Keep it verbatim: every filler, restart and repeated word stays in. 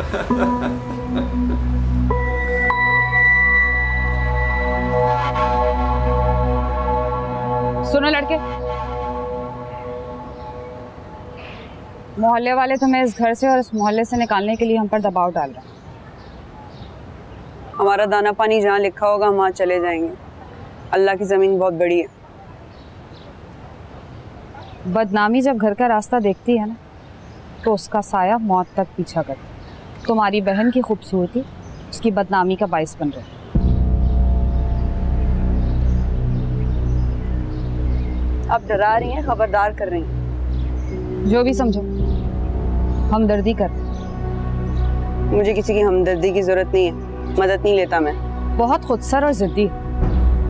सुनो लड़के, मोहल्ले वाले तुम्हें इस घर से और इस मोहल्ले से निकालने के लिए हम पर दबाव डाल रहे हैं। हमारा दाना पानी जहाँ लिखा होगा हम वहाँ चले जाएंगे। अल्लाह की जमीन बहुत बड़ी है। बदनामी जब घर का रास्ता देखती है ना, तो उसका साया मौत तक पीछा करता है। तुम्हारी बहन की खूबसूरती उसकी बदनामी का बाइस बन रही है। आप डरा रही हैं, खबरदार कर रही हैं। जो भी समझो, हमदर्दी कर। मुझे किसी की हमदर्दी की जरूरत नहीं है, मदद नहीं लेता मैं। बहुत खुदसर और जिद्दी।